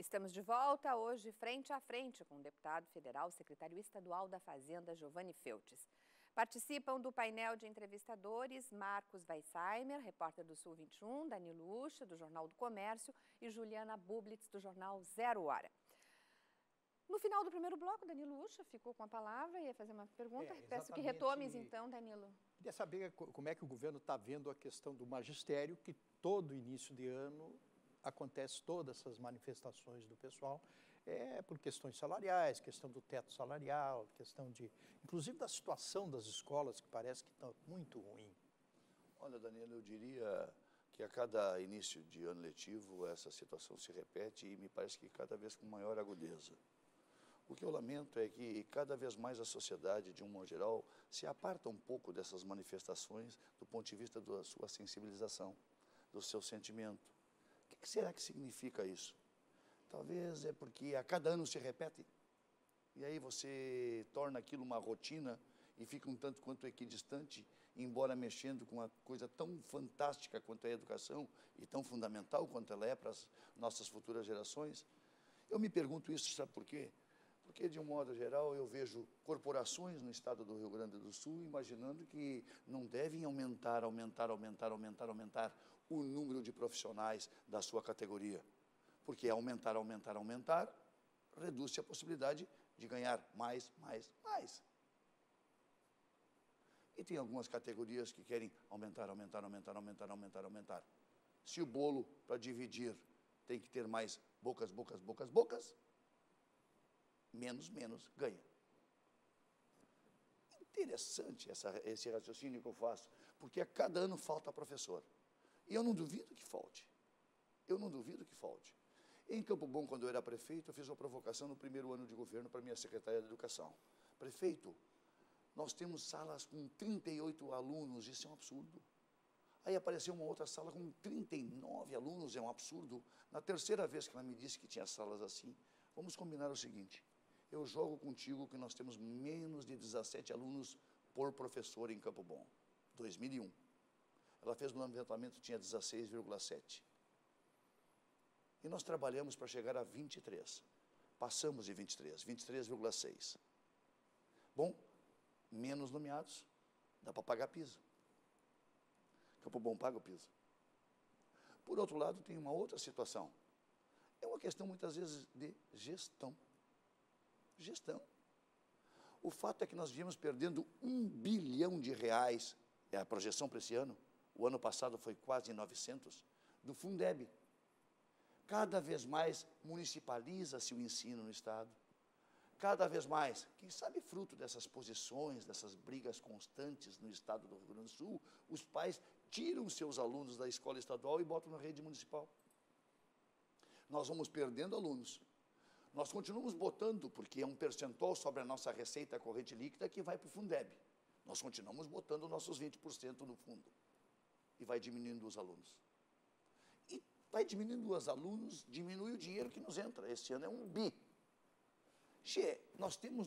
Estamos de volta hoje frente a frente com o deputado federal, secretário estadual da Fazenda, Giovanni Feltes. Participam do painel de entrevistadores Marcos Weissheimer, repórter do Sul 21, Danilo Ucha, do Jornal do Comércio, e Juliana Bublitz, do Jornal Zero Hora. No final do primeiro bloco, Danilo Ucha ficou com a palavra e ia fazer uma pergunta. Peço que retomes então, Danilo. Queria saber como é que o governo está vendo a questão do magistério, que todo início de ano acontece todas essas manifestações do pessoal, por questões salariais, questão do teto salarial, questão de, inclusive da situação das escolas, que parece que está muito ruim. Olha, Danilo, eu diria que a cada início de ano letivo essa situação se repete e me parece que cada vez com maior agudeza. O que eu lamento é que cada vez mais a sociedade, de um modo geral, se aparta um pouco dessas manifestações do ponto de vista da sua sensibilização, do seu sentimento. O que será que significa isso? Talvez é porque a cada ano se repete, e aí você torna aquilo uma rotina e fica um tanto quanto equidistante, embora mexendo com uma coisa tão fantástica quanto é a educação e tão fundamental quanto ela é para as nossas futuras gerações. Eu me pergunto isso, sabe por quê? Porque, de um modo geral, eu vejo corporações no estado do Rio Grande do Sul imaginando que não devem aumentar o número de profissionais da sua categoria. Porque aumentar, reduz-se a possibilidade de ganhar mais. E tem algumas categorias que querem aumentar. Se o bolo, para dividir, tem que ter mais bocas, menos ganha. Interessante esse raciocínio que eu faço, porque a cada ano falta professor. E eu não duvido que falte. Em Campo Bom, quando eu era prefeito, eu fiz uma provocação no primeiro ano de governo para a minha secretária de Educação. Prefeito, nós temos salas com 38 alunos, isso é um absurdo. Aí apareceu uma outra sala com 39 alunos, é um absurdo. Na terceira vez que ela me disse que tinha salas assim, vamos combinar o seguinte: eu jogo contigo que nós temos menos de 17 alunos por professor em Campo Bom, 2001. Ela fez no levantamento, tinha 16,7. E nós trabalhamos para chegar a 23. Passamos de 23, 23,6. Bom, menos nomeados, dá para pagar piso. Campo Bom paga o piso. Por outro lado, tem uma outra situação. É uma questão, muitas vezes, de gestão. O fato é que nós viemos perdendo R$1 bilhão, é a projeção para esse ano, o ano passado foi quase 900, do Fundeb. Cada vez mais municipaliza-se o ensino no Estado. Cada vez mais, quem sabe fruto dessas posições, dessas brigas constantes no Estado do Rio Grande do Sul, os pais tiram seus alunos da escola estadual e botam na rede municipal. Nós vamos perdendo alunos. Nós continuamos botando, porque é um percentual sobre a nossa receita corrente líquida que vai para o Fundeb. Nós continuamos botando nossos 20% no fundo. E vai diminuindo os alunos. E vai diminuindo os alunos, diminui o dinheiro que nos entra. Este ano é 1 bi. Nós temos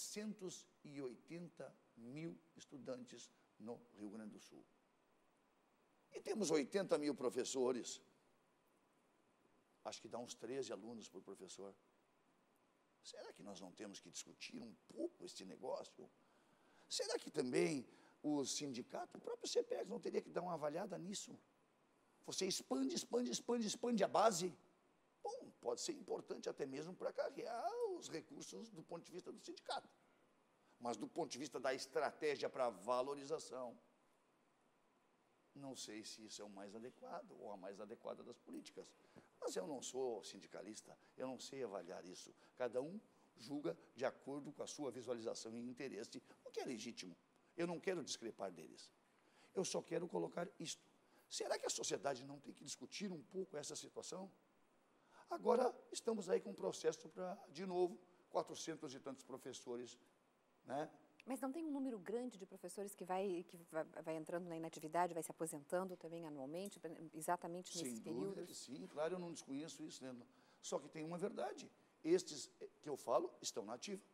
980 mil estudantes no Rio Grande do Sul. E temos 80 mil professores. Acho que dá uns 13 alunos por professor. Será que nós não temos que discutir um pouco este negócio? Será que também o sindicato, o próprio CPEX, não teria que dar uma avaliada nisso? Você expande a base. Bom, pode ser importante até mesmo para carregar os recursos do ponto de vista do sindicato. Mas do ponto de vista da estratégia para valorização, não sei se isso é o mais adequado ou a mais adequada das políticas. Mas eu não sou sindicalista, eu não sei avaliar isso. Cada um julga de acordo com a sua visualização e interesse, o que é legítimo. Eu não quero discrepar deles. Eu só quero colocar isto. Será que a sociedade não tem que discutir um pouco essa situação? Agora estamos aí com um processo para, de novo, 400 e tantos professores, né? Mas não tem um número grande de professores que vai entrando na inatividade, vai se aposentando também anualmente, exatamente nesses períodos? Sem dúvida que sim, claro, eu não desconheço isso, né? Só que tem uma verdade, estes que eu falo estão na ativa.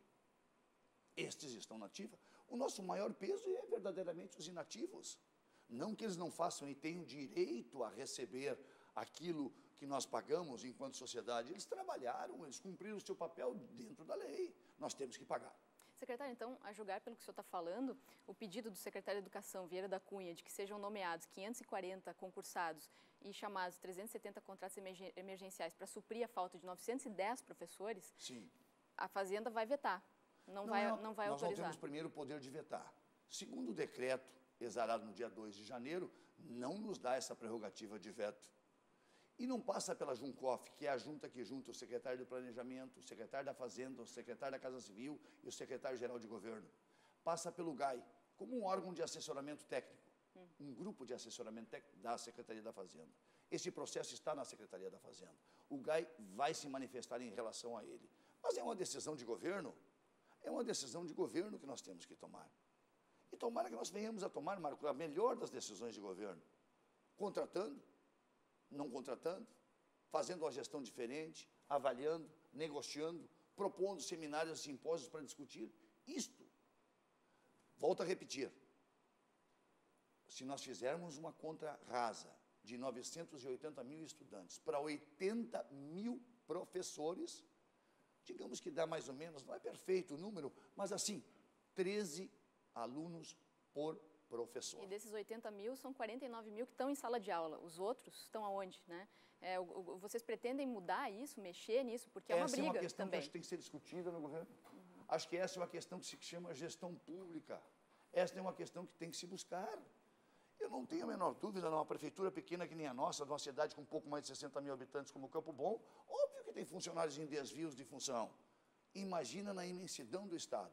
O nosso maior peso é verdadeiramente os inativos. Não que eles não façam e tenham direito a receber aquilo que nós pagamos enquanto sociedade, eles trabalharam, eles cumpriram o seu papel dentro da lei. Nós temos que pagar. Secretário, então, a julgar pelo que o senhor está falando, o pedido do secretário de Educação, Vieira da Cunha, de que sejam nomeados 540 concursados e chamados 370 contratos emergenciais para suprir a falta de 910 professores, Sim. a Fazenda vai vetar, não vai Nós autorizar. não temos primeiro o poder de vetar. Segundo o decreto, exarado no dia 2 de janeiro, não nos dá essa prerrogativa de veto. E não passa pela Juncof, que é a junta que junta o secretário do Planejamento, o secretário da Fazenda, o secretário da Casa Civil e o secretário-geral de Governo. Passa pelo GAI, como um órgão de assessoramento técnico, um grupo de assessoramento técnico da Secretaria da Fazenda. Esse processo está na Secretaria da Fazenda. O GAI vai se manifestar em relação a ele. Mas é uma decisão de governo, que nós temos que tomar. E tomara que nós venhamos a tomar, Marco, a melhor das decisões de governo, contratando, não contratando, fazendo uma gestão diferente, avaliando, negociando, propondo seminários e simpósios para discutir isto. Volto a repetir, se nós fizermos uma conta rasa de 980 mil estudantes para 80 mil professores, digamos que dá mais ou menos, não é perfeito o número, mas assim, 13 alunos por professor. E desses 80 mil, são 49 mil que estão em sala de aula. Os outros estão aonde, né? Vocês pretendem mudar isso, mexer nisso? Porque é uma briga também. Essa é uma questão que acho que tem que ser discutida no governo. Acho que essa é uma questão que se chama gestão pública. Essa é uma questão que tem que se buscar. Eu não tenho a menor dúvida, numa prefeitura pequena que nem a nossa, numa cidade com um pouco mais de 60 mil habitantes como Campo Bom, óbvio que tem funcionários em desvios de função. Imagina na imensidão do Estado.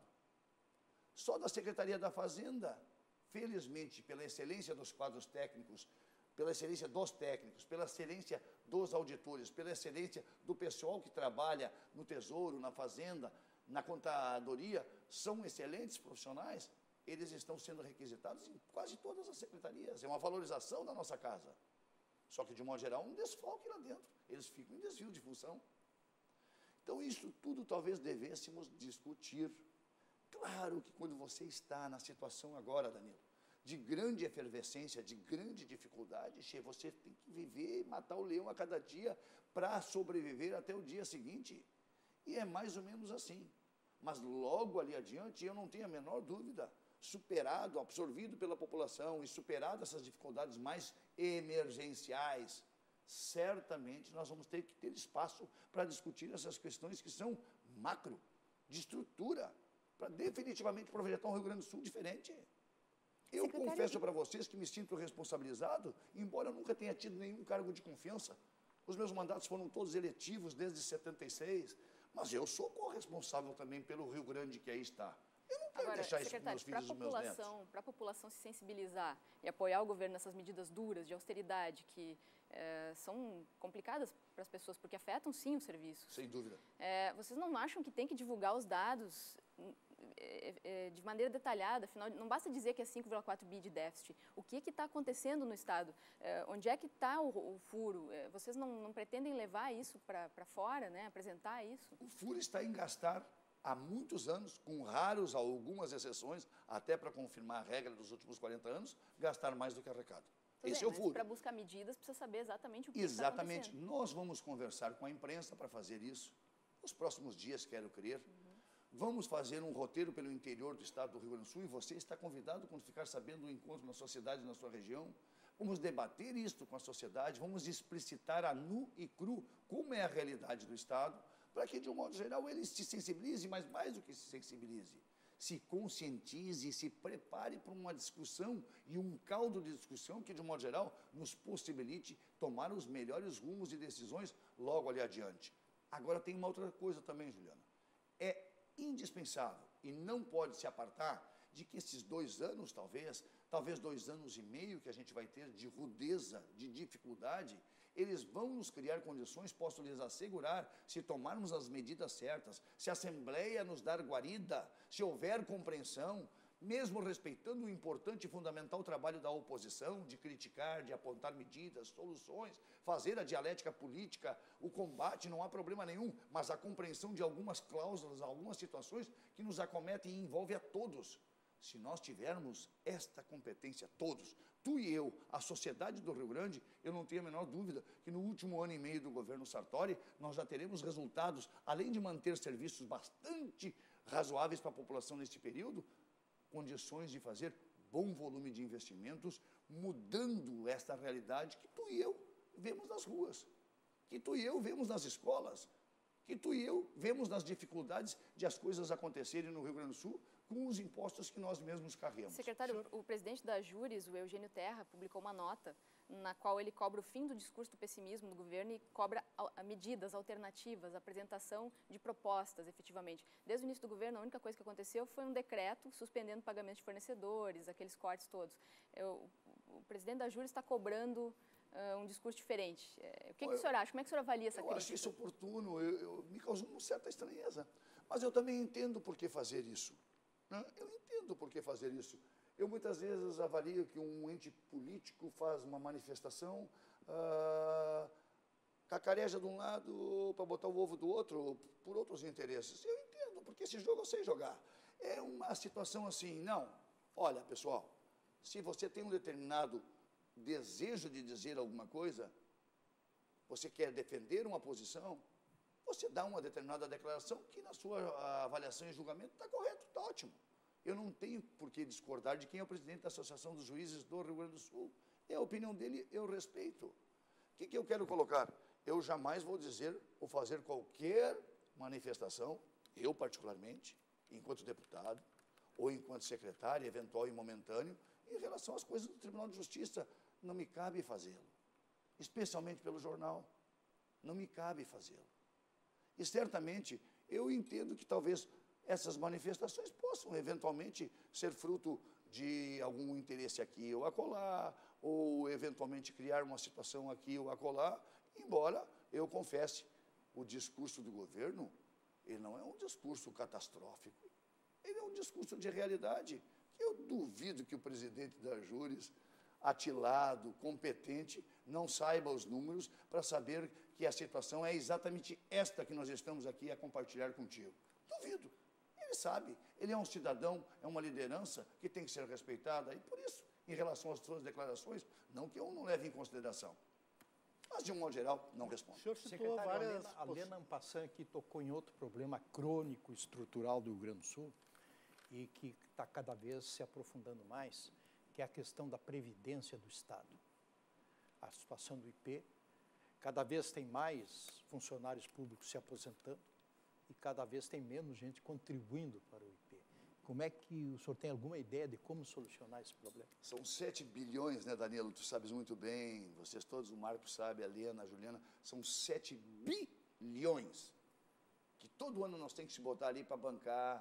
Só da Secretaria da Fazenda, felizmente, pela excelência dos quadros técnicos, pela excelência dos técnicos, pela excelência dos auditores, pela excelência do pessoal que trabalha no Tesouro, na Fazenda, na Contadoria, são excelentes profissionais, eles estão sendo requisitados em quase todas as secretarias. É uma valorização da nossa casa. Só que, de modo geral, um desfalque lá dentro. Eles ficam em desvio de função. Então, isso tudo talvez devêssemos discutir. Claro que quando você está na situação agora, Danilo, de grande efervescência, de grande dificuldade, você tem que viver e matar o leão a cada dia para sobreviver até o dia seguinte. E é mais ou menos assim. Mas logo ali adiante, eu não tenho a menor dúvida, superado, absorvido pela população e superado essas dificuldades mais emergenciais, certamente nós vamos ter que ter espaço para discutir essas questões que são macro, de estrutura, para definitivamente projetar um Rio Grande do Sul diferente. Eu confesso para vocês que me sinto responsabilizado, embora eu nunca tenha tido nenhum cargo de confiança. Os meus mandatos foram todos eletivos desde 76, mas eu sou corresponsável também pelo Rio Grande que aí está. Eu não quero deixar isso para meus filhos e meus netos. Para a população se sensibilizar e apoiar o governo nessas medidas duras de austeridade que são complicadas para as pessoas, porque afetam sim os serviços. Sem dúvida. Vocês não acham que tem que divulgar os dados de maneira detalhada? Afinal, não basta dizer que é 5,4 bi de déficit. O que está acontecendo no Estado? Onde é que está o furo? Vocês não pretendem levar isso para fora, né? Apresentar isso? O furo está em gastar há muitos anos, com raros algumas exceções, até para confirmar a regra dos últimos 40 anos, gastar mais do que arrecada. Esse é o furo. Para buscar medidas, precisa saber exatamente o que está Exatamente. acontecendo. Nós vamos conversar com a imprensa para fazer isso. Nos próximos dias, quero crer. Vamos fazer um roteiro pelo interior do estado do Rio Grande do Sul e você está convidado quando ficar sabendo do encontro na sua cidade, na sua região. Vamos debater isto com a sociedade, vamos explicitar a nu e cru como é a realidade do estado, para que, de um modo geral, ele se sensibilize, mas mais do que se sensibilize, se conscientize e se prepare para uma discussão e um caldo de discussão que, de um modo geral, nos possibilite tomar os melhores rumos e decisões logo ali adiante. Agora, tem uma outra coisa também, Juliana. É indispensável e não pode se apartar de que esses 2 anos, talvez 2 anos e meio que a gente vai ter de rudeza, de dificuldade, eles vão nos criar condições, posso lhes assegurar, se tomarmos as medidas certas, se a Assembleia nos dar guarida, se houver compreensão, mesmo respeitando o importante e fundamental trabalho da oposição, de criticar, de apontar medidas, soluções, fazer a dialética política, o combate, não há problema nenhum, mas a compreensão de algumas cláusulas, algumas situações que nos acometem e envolvem a todos. Se nós tivermos esta competência, todos, tu e eu, a sociedade do Rio Grande, eu não tenho a menor dúvida que no último ano e meio do governo Sartori, nós já teremos resultados, além de manter serviços bastante razoáveis para a população neste período, condições de fazer bom volume de investimentos, mudando esta realidade que tu e eu vemos nas ruas, que tu e eu vemos nas escolas, que tu e eu vemos nas dificuldades de as coisas acontecerem no Rio Grande do Sul com os impostos que nós mesmos carregamos. Secretário, o presidente da Júris, o Eugênio Terra, publicou uma nota na qual ele cobra o fim do discurso do pessimismo do governo e cobra medidas alternativas, apresentação de propostas, efetivamente. Desde o início do governo, a única coisa que aconteceu foi um decreto suspendendo pagamentos de fornecedores, aqueles cortes todos. O presidente da Júris está cobrando um discurso diferente. O que o senhor acha? Como é que o senhor avalia essa crítica? Eu acho isso oportuno, me causou uma certa estranheza, mas eu também entendo por que fazer isso. Né? Eu entendo por que fazer isso. Eu muitas vezes avalio que um ente político faz uma manifestação, cacareja de um lado para botar o ovo do outro, por outros interesses. Eu entendo, porque esse jogo eu sei jogar. É uma situação assim, não, olha pessoal, se você tem um determinado desejo de dizer alguma coisa, você quer defender uma posição, você dá uma determinada declaração que na sua avaliação e julgamento está correto, está ótimo. Eu não tenho por que discordar de quem é o presidente da Associação dos Juízes do Rio Grande do Sul. É a opinião dele, eu respeito. O que eu quero colocar? Eu jamais vou dizer ou fazer qualquer manifestação, eu particularmente, enquanto deputado, ou enquanto secretário, eventual e momentâneo, em relação às coisas do Tribunal de Justiça. Não me cabe fazê-lo. Especialmente pelo jornal. Não me cabe fazê-lo. E certamente, eu entendo que talvez essas manifestações possam eventualmente ser fruto de algum interesse aqui ou acolá, ou eventualmente criar uma situação aqui ou acolá, embora eu confesse, o discurso do governo, ele não é um discurso catastrófico, ele é um discurso de realidade. Eu duvido que o presidente da Júris, atilado, competente, não saiba os números para saber que a situação é exatamente esta que nós estamos aqui a compartilhar contigo. Duvido. Ele sabe, ele é um cidadão, é uma liderança que tem que ser respeitada, e por isso, em relação às suas declarações, não que eu não leve em consideração, mas de um modo geral, não respondo. O senhor citou várias... A Lena Ampassan aqui tocou em outro problema crônico, estrutural do Rio Grande do Sul, e que está cada vez se aprofundando mais, que é a questão da previdência do Estado. A situação do IP, cada vez tem mais funcionários públicos se aposentando, e cada vez tem menos gente contribuindo para o IP. Como é que o senhor tem alguma ideia de como solucionar esse problema? São 7 bilhões, né, Danilo? Tu sabes muito bem, vocês todos, o Marco sabe, a Lena, a Juliana, são 7 bilhões que todo ano nós temos que se botar ali para bancar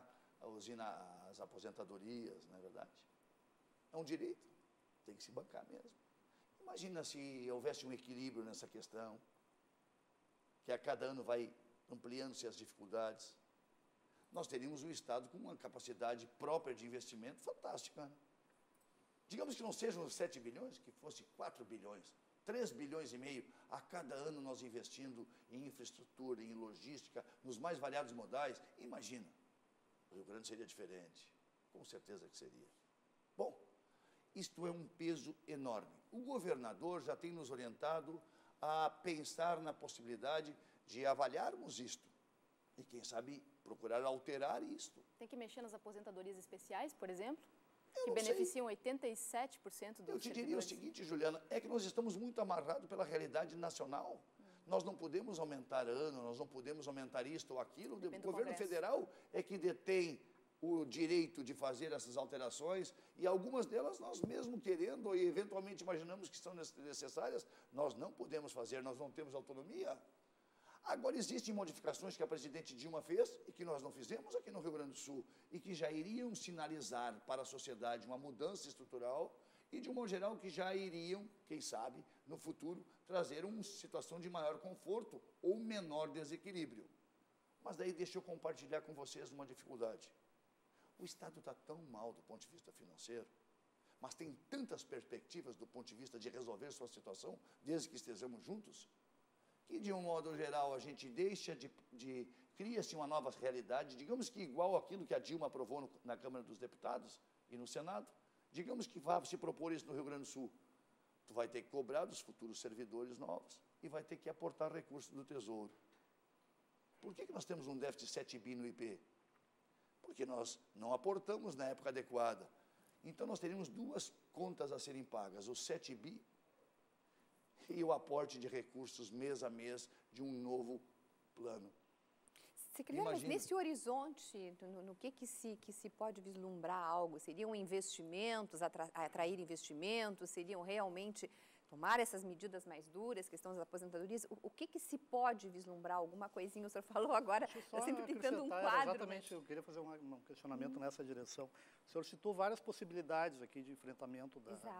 as aposentadorias, não é verdade? É um direito, tem que se bancar mesmo. Imagina se houvesse um equilíbrio nessa questão, que a cada ano vai ampliando-se as dificuldades, nós teríamos um Estado com uma capacidade própria de investimento fantástica. Digamos que não sejam os 7 bilhões, que fosse 4 bilhões, 3 bilhões e meio, a cada ano nós investindo em infraestrutura, em logística, nos mais variados modais. Imagina, o Rio Grande seria diferente, com certeza que seria. Bom, isto é um peso enorme. O governador já tem nos orientado a pensar na possibilidade de avaliarmos isto e, quem sabe, procurar alterar isto. Tem que mexer nas aposentadorias especiais, por exemplo, que beneficiam 87% dos servidores. Eu te diria o seguinte, Juliana, é que nós estamos muito amarrados pela realidade nacional. Nós não podemos aumentar ano, nós não podemos aumentar isto ou aquilo. O governo federal é que detém o direito de fazer essas alterações, e algumas delas nós mesmo querendo e eventualmente imaginamos que são necessárias, nós não podemos fazer, nós não temos autonomia. Agora, existem modificações que a presidente Dilma fez e que nós não fizemos aqui no Rio Grande do Sul e que já iriam sinalizar para a sociedade uma mudança estrutural e, de um modo geral, que já iriam, quem sabe, no futuro, trazer uma situação de maior conforto ou menor desequilíbrio. Mas daí deixa eu compartilhar com vocês uma dificuldade. O Estado está tão mal do ponto de vista financeiro, mas tem tantas perspectivas do ponto de vista de resolver sua situação, desde que estejamos juntos, que, de um modo geral, a gente deixa cria-se uma nova realidade, digamos que igual àquilo que a Dilma aprovou na Câmara dos Deputados, e no Senado. Digamos que vá se propor isso no Rio Grande do Sul. Tu vai ter que cobrar dos futuros servidores novos e vai ter que aportar recursos do Tesouro. Por que nós temos um déficit de 7 bi no IP? Porque nós não aportamos na época adequada. Então, nós teríamos duas contas a serem pagas, os 7 bi e o aporte de recursos mês a mês de um novo plano. Secretário, mas nesse horizonte, no que se pode vislumbrar algo? Seriam investimentos, atrair investimentos? Seriam realmente tomar essas medidas mais duras, questão das aposentadorias? O que se pode vislumbrar? Alguma coisinha, o senhor falou agora, eu sempre pintando um quadro. Exatamente, eu queria fazer um questionamento nessa direção. O senhor citou várias possibilidades aqui de enfrentamento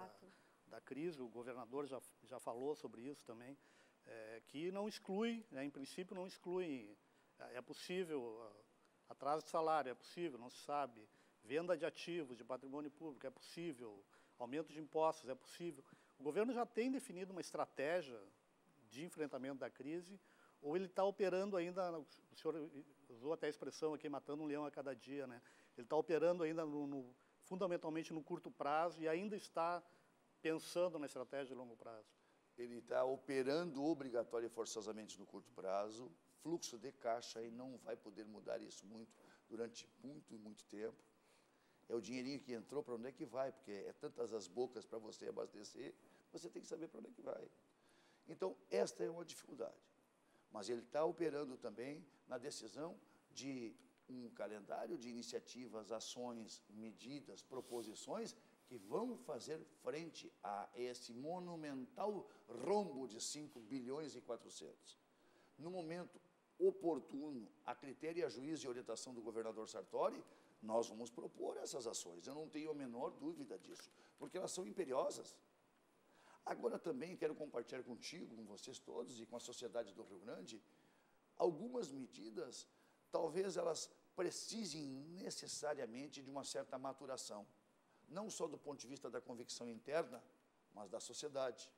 da crise, o governador já falou sobre isso também, que não exclui, em princípio não exclui. É possível, atraso de salário, é possível, não se sabe. Venda de ativos, de patrimônio público, é possível. Aumento de impostos, é possível. O governo já tem definido uma estratégia de enfrentamento da crise, ou ele está operando ainda, o senhor usou até a expressão aqui, matando um leão a cada dia, né? Ele está operando ainda, fundamentalmente, no curto prazo e ainda está pensando na estratégia de longo prazo. Ele está operando obrigatório e forçosamente no curto prazo, fluxo de caixa, e não vai poder mudar isso durante muito tempo. É o dinheirinho que entrou, para onde é que vai? Porque é tantas as bocas para você abastecer, você tem que saber para onde é que vai. Então, esta é uma dificuldade. Mas ele está operando também na decisão de um calendário de iniciativas, ações, medidas, proposições que vão fazer frente a esse monumental rombo de 5 bilhões e 400. No momento oportuno, a critério e a juízo e orientação do governador Sartori, nós vamos propor essas ações. Eu não tenho a menor dúvida disso, porque elas são imperiosas. Agora também quero compartilhar contigo, com vocês todos e com a sociedade do Rio Grande, algumas medidas, talvez elas precisem necessariamente de uma certa maturação, não só do ponto de vista da convicção interna, mas da sociedade,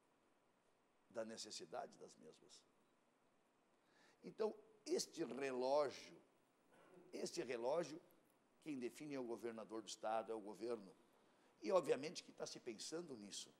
da necessidade das mesmas. Então, este relógio, quem define é o governador do Estado, é o governo, e obviamente que está se pensando nisso.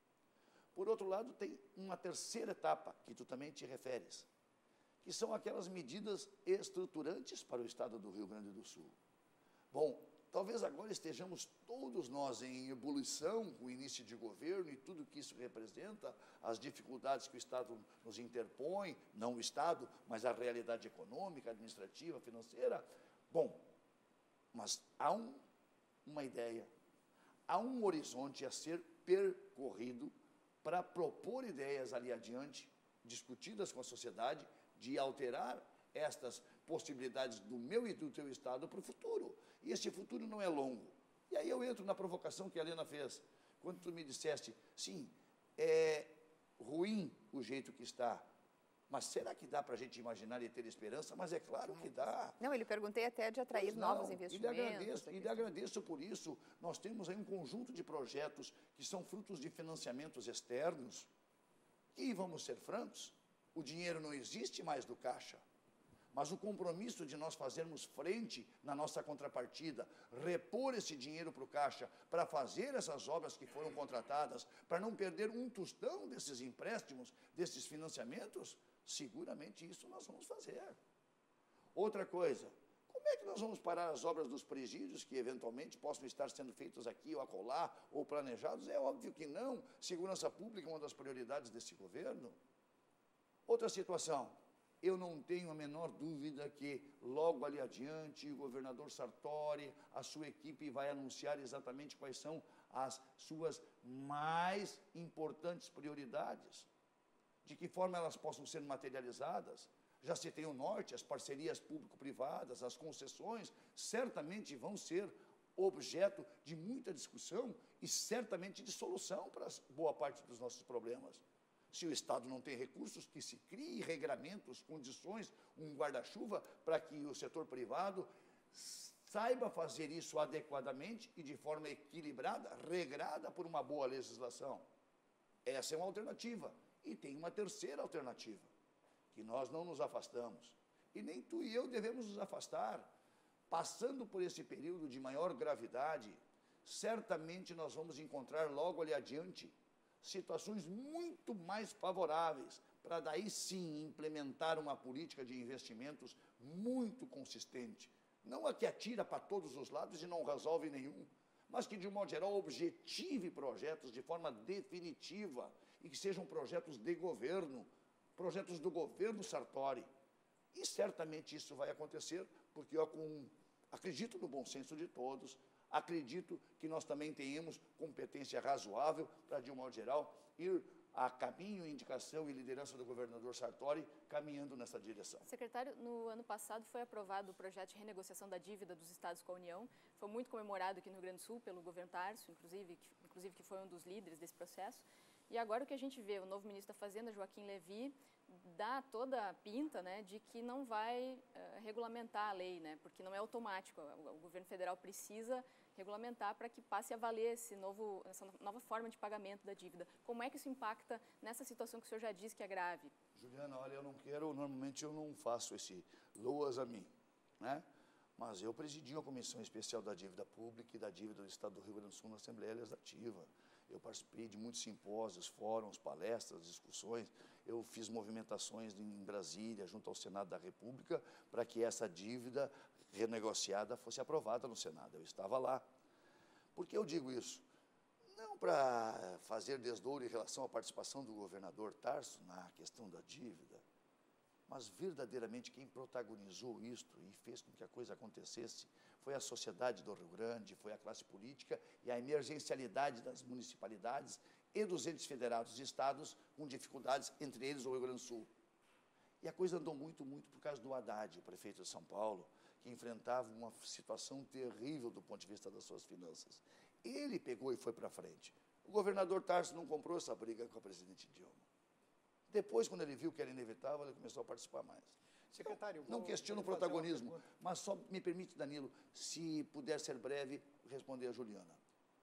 Por outro lado, tem uma terceira etapa, que tu também te referes, que são aquelas medidas estruturantes para o Estado do Rio Grande do Sul. Bom, talvez agora estejamos todos nós em ebulição com o início de governo e tudo que isso representa, as dificuldades que o Estado nos interpõe, não o Estado, mas a realidade econômica, administrativa, financeira. Bom, mas há uma ideia, há um horizonte a ser percorrido para propor ideias ali adiante, discutidas com a sociedade, de alterar estas possibilidades do meu e do teu Estado para o futuro. E este futuro não é longo. E aí eu entro na provocação que a Helena fez, quando tu me disseste, sim, é ruim o jeito que está, mas será que dá para a gente imaginar e ter esperança? Mas é claro que dá. Não, ele perguntei até de atrair novos investimentos. E lhe agradeço por isso. Nós temos aí um conjunto de projetos que são frutos de financiamentos externos. E vamos ser francos, o dinheiro não existe mais do caixa. Mas o compromisso de nós fazermos frente na nossa contrapartida, repor esse dinheiro para o caixa, para fazer essas obras que foram contratadas, para não perder um tostão desses empréstimos, desses financiamentos, seguramente isso nós vamos fazer. Outra coisa, como é que nós vamos parar as obras dos presídios que eventualmente possam estar sendo feitas aqui ou acolá, ou planejados? É óbvio que não. Segurança pública é uma das prioridades desse governo. Outra situação, eu não tenho a menor dúvida que logo ali adiante o governador Sartori, a sua equipe vai anunciar exatamente quais são as suas mais importantes prioridades, de que forma elas possam ser materializadas. Já citei o norte, as parcerias público-privadas, as concessões, certamente vão ser objeto de muita discussão e certamente de solução para boa parte dos nossos problemas. Se o Estado não tem recursos, que se crie regramentos, condições, um guarda-chuva para que o setor privado saiba fazer isso adequadamente e de forma equilibrada, regrada por uma boa legislação. Essa é uma alternativa. E tem uma terceira alternativa, que nós não nos afastamos. E nem tu e eu devemos nos afastar. Passando por esse período de maior gravidade, certamente nós vamos encontrar logo ali adiante situações muito mais favoráveis para daí sim implementar uma política de investimentos muito consistente. Não a que atira para todos os lados e não resolve nenhum, mas que, de um modo geral, objetive projetos de forma definitiva e que sejam projetos de governo, projetos do governo Sartori. E certamente isso vai acontecer, porque eu acredito no bom senso de todos, acredito que nós também tenhamos competência razoável para, de um modo geral, ir a caminho, indicação e liderança do governador Sartori, caminhando nessa direção. Secretário, no ano passado foi aprovado o projeto de renegociação da dívida dos estados com a União. Foi muito comemorado aqui no Rio Grande do Sul pelo governo Tarso, inclusive que foi um dos líderes desse processo. E agora o que a gente vê, o novo ministro da Fazenda, Joaquim Levy, dá toda a pinta, né, de que não vai regulamentar a lei, né, porque não é automático. O governo federal precisa regulamentar para que passe a valer essa nova forma de pagamento da dívida. Como é que isso impacta nessa situação que o senhor já disse que é grave? Juliana, olha, normalmente eu não faço esse loas a mim, né? Mas eu presidi uma comissão especial da dívida pública e da dívida do Estado do Rio Grande do Sul na Assembleia Legislativa. Eu participei de muitos simpósios, fóruns, palestras, discussões. Eu fiz movimentações em Brasília, junto ao Senado da República, para que essa dívida renegociada fosse aprovada no Senado. Eu estava lá. Por que eu digo isso? Não para fazer desdouro em relação à participação do governador Tarso na questão da dívida, mas verdadeiramente quem protagonizou isto e fez com que a coisa acontecesse foi a sociedade do Rio Grande, foi a classe política e a emergencialidade das municipalidades e dos entes federados e estados com dificuldades, entre eles o Rio Grande do Sul. E a coisa andou muito por causa do Haddad, o prefeito de São Paulo, que enfrentava uma situação terrível do ponto de vista das suas finanças. Ele pegou e foi para frente. O governador Tarso não comprou essa briga com a presidente Dilma. Depois, quando ele viu que era inevitável, ele começou a participar mais. Secretário, não questiono o protagonismo, mas só me permite, Danilo, se puder ser breve, responder a Juliana.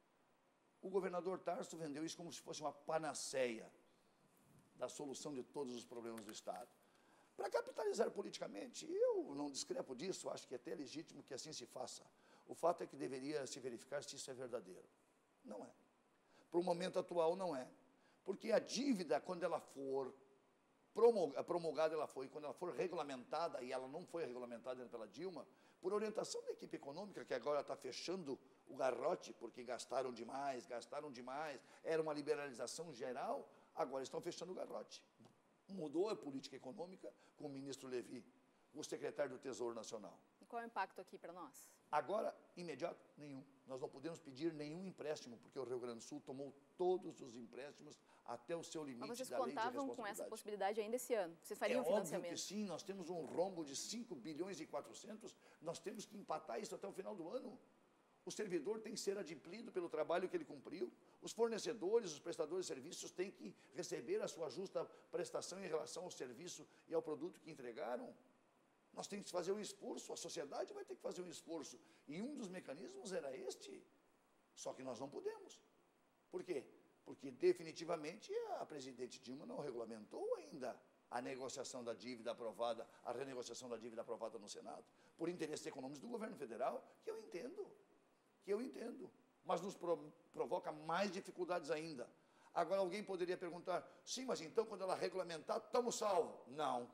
O governador Tarso vendeu isso como se fosse uma panaceia da solução de todos os problemas do Estado. Para capitalizar politicamente, eu não discrepo disso, acho que é até legítimo que assim se faça. O fato é que deveria se verificar se isso é verdadeiro. Não é. Para o momento atual, não é. Porque a dívida, quando ela for promulgada, ela foi, quando ela for regulamentada, e ela não foi regulamentada pela Dilma, por orientação da equipe econômica, que agora está fechando o garrote, porque gastaram demais, era uma liberalização geral, agora estão fechando o garrote. Mudou a política econômica com o ministro Levy, o secretário do Tesouro Nacional. E qual é o impacto aqui para nós? Agora, imediato, nenhum. Nós não podemos pedir nenhum empréstimo, porque o Rio Grande do Sul tomou todos os empréstimos até o seu limite da lei de responsabilidade. Mas vocês contavam com essa possibilidade ainda esse ano? Vocês fariam financiamento? É óbvio que sim, nós temos um rombo de 5 bilhões e 400, nós temos que empatar isso até o final do ano. O servidor tem que ser adimplido pelo trabalho que ele cumpriu. Os fornecedores, os prestadores de serviços têm que receber a sua justa prestação em relação ao serviço e ao produto que entregaram. Nós temos que fazer um esforço, a sociedade vai ter que fazer um esforço. E um dos mecanismos era este. Só que nós não podemos. Por quê? Porque definitivamente a presidente Dilma não regulamentou ainda a negociação da dívida aprovada, a renegociação da dívida aprovada no Senado, por interesses econômicos do governo federal, que eu entendo, mas nos provoca mais dificuldades ainda. Agora alguém poderia perguntar, sim, mas então quando ela regulamentar, estamos salvos. Não.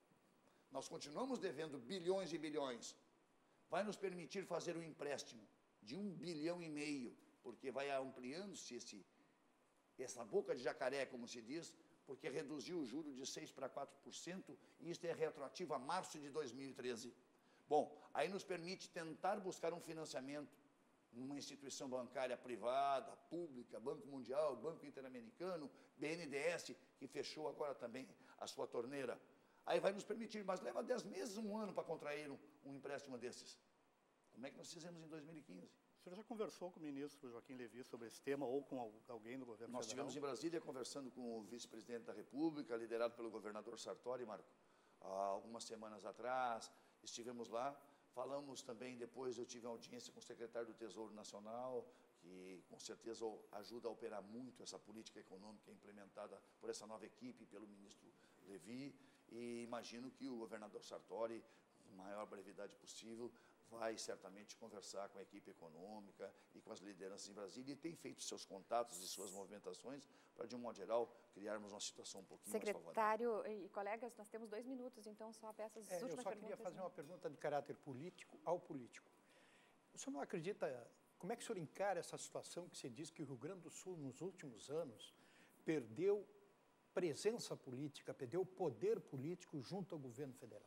Nós continuamos devendo bilhões e bilhões. Vai nos permitir fazer um empréstimo de 1,5 bilhão, porque vai ampliando-se essa boca de jacaré, como se diz, porque reduziu o juro de 6% para 4%, e isso é retroativo a março de 2013. Bom, aí nos permite tentar buscar um financiamento numa instituição bancária privada, pública, Banco Mundial, Banco Interamericano, BNDES, que fechou agora também a sua torneira. Aí vai nos permitir, mas leva 10 meses, 1 ano para contrair um empréstimo desses. Como é que nós fizemos em 2015? O senhor já conversou com o ministro Joaquim Levy sobre esse tema ou com alguém do governo federal? Nós estivemos em Brasília conversando com o vice-presidente da República, liderado pelo governador Sartori, Marco, há algumas semanas atrás. Estivemos lá, falamos também, depois eu tive audiência com o secretário do Tesouro Nacional, que com certeza ajuda a operar muito essa política econômica implementada por essa nova equipe, pelo ministro Levy, e imagino que o governador Sartori, com a maior brevidade possível, vai certamente conversar com a equipe econômica e com as lideranças em Brasília e tem feito seus contatos e suas movimentações para, de um modo geral, criarmos uma situação um pouquinho mais favorável. Secretário e colegas, nós temos 2 minutos, então só peço as últimas Eu perguntas. só queria fazer uma pergunta de caráter político ao político. O senhor não acredita, como é que o senhor encara essa situação que se diz que o Rio Grande do Sul, nos últimos anos, perdeu presença política, perdeu poder político junto ao governo federal?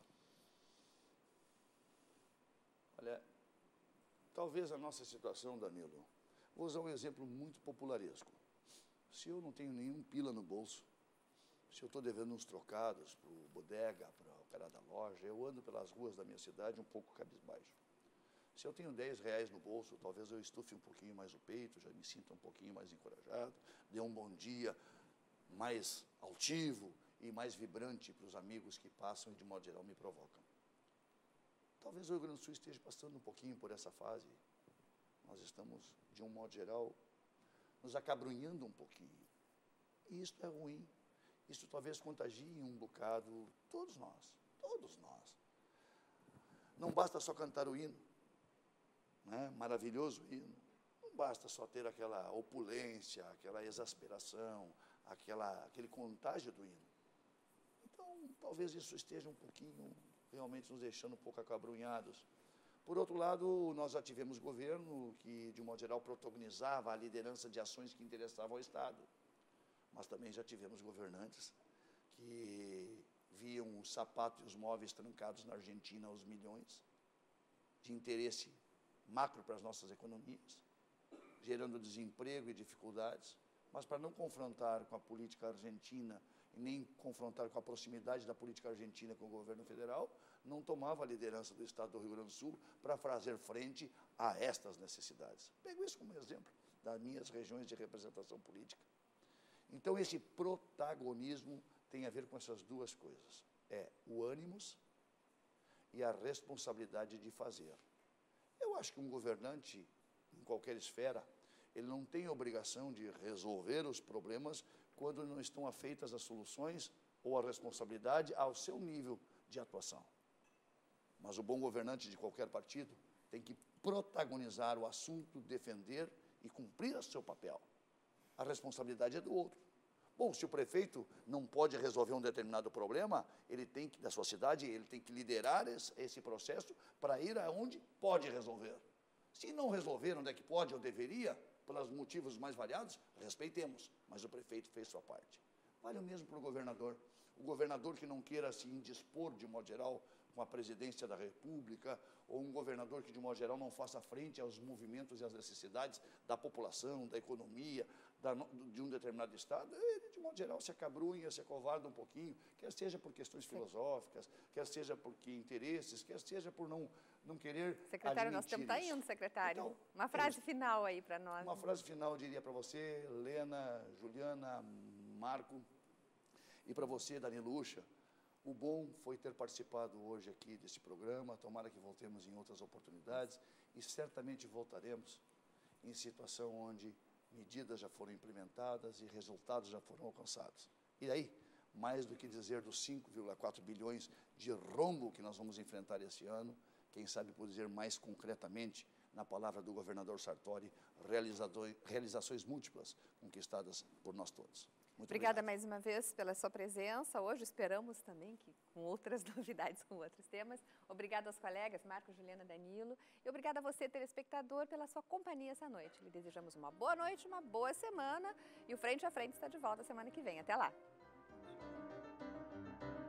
Olha, talvez a nossa situação, Danilo, vou usar um exemplo muito popularesco. Se eu não tenho nenhum pila no bolso, se eu estou devendo uns trocados para o bodega, para o cara da loja, eu ando pelas ruas da minha cidade um pouco cabisbaixo. Se eu tenho R$10 no bolso, talvez eu estufe um pouquinho mais o peito, já me sinta um pouquinho mais encorajado, dê um bom dia mais altivo e mais vibrante para os amigos que passam e, de modo geral, me provocam. Talvez o Rio Grande do Sul esteja passando um pouquinho por essa fase. Nós estamos, de um modo geral, nos acabrunhando um pouquinho. E isso é ruim. Isso talvez contagie um bocado todos nós, todos nós. Não basta só cantar o hino, né? Maravilhoso hino. Não basta só ter aquela opulência, aquela exasperação, aquele contágio do hino. Então, talvez isso esteja um pouquinho realmente nos deixando um pouco acabrunhados. Por outro lado, nós já tivemos governo que, de um modo geral, protagonizava a liderança de ações que interessavam ao Estado. Mas também já tivemos governantes que viam os sapatos e os móveis trancados na Argentina aos milhões, de interesse macro para as nossas economias, gerando desemprego e dificuldades, mas para não confrontar com a política argentina e nem confrontar com a proximidade da política argentina com o governo federal, não tomava a liderança do Estado do Rio Grande do Sul para fazer frente a estas necessidades. Pego isso como exemplo das minhas regiões de representação política. Então, esse protagonismo tem a ver com essas duas coisas. É o ânimos e a responsabilidade de fazer. Eu acho que um governante, em qualquer esfera, ele não tem a obrigação de resolver os problemas quando não estão afeitas as soluções ou a responsabilidade ao seu nível de atuação. Mas o bom governante de qualquer partido tem que protagonizar o assunto, defender e cumprir o seu papel. A responsabilidade é do outro. Bom, se o prefeito não pode resolver um determinado problema, ele tem que, da sua cidade, ele tem que liderar esse processo para ir aonde pode resolver. Se não resolver onde é que pode ou deveria, pelos motivos mais variados, respeitemos, mas o prefeito fez sua parte. Vale o mesmo para o governador. O governador que não queira se indispor, de modo geral, com a presidência da República, ou um governador que, de modo geral, não faça frente aos movimentos e às necessidades da população, da economia, de um determinado estado, ele, de modo geral, se acabrunha, se acovarda um pouquinho, quer seja por questões filosóficas, quer seja porque interesses, quer seja por não querer Secretário, nosso tempo está indo, secretário. Então, uma frase final aí para nós. Uma frase final, eu diria para você, Helena, Juliana, Marco, e para você, Danilo Ucha. O bom foi ter participado hoje aqui desse programa, tomara que voltemos em outras oportunidades e certamente voltaremos em situação onde medidas já foram implementadas e resultados já foram alcançados. E aí, mais do que dizer dos 5,4 bilhões de rombo que nós vamos enfrentar esse ano, quem sabe por dizer mais concretamente, na palavra do governador Sartori, realizações múltiplas conquistadas por nós todos. Muito Obrigada obrigado. mais uma vez pela sua presença. Hoje esperamos também que com outras novidades, com outros temas. Obrigada aos colegas, Marco, Juliana, Danilo. E obrigada a você, telespectador, pela sua companhia essa noite. Lhe desejamos uma boa noite, uma boa semana. E o Frente a Frente está de volta semana que vem. Até lá!